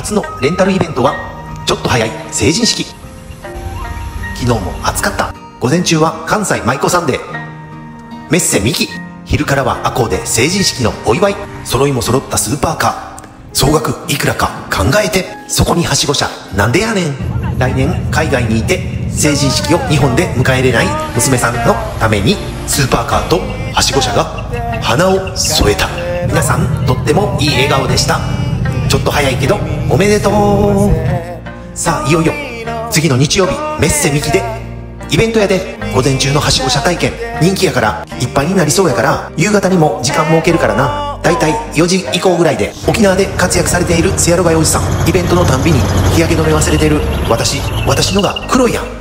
初のレンタルイベントはちょっと早い成人式。昨日も暑かった。午前中は関西舞妓さんでメッセミキ、昼からは赤穂で成人式のお祝い。揃いも揃ったスーパーカー、総額いくらか考えて。そこにはしご車なんでやねん。来年海外にいて成人式を日本で迎えれない娘さんのためにスーパーカーとはしご車が花を添えた。皆さんとってもいい笑顔でした。ちょっと早いけどおめでとう。さあいよいよ次の日曜日、メッセミキでイベントやで。午前中のはしご車体験人気やからいっぱいになりそうやから、夕方にも時間設けるからな。だいたい4時以降ぐらいで。沖縄で活躍されているせやろがいおじさん、イベントのたんびに日焼け止め忘れてる。私のが黒いやん。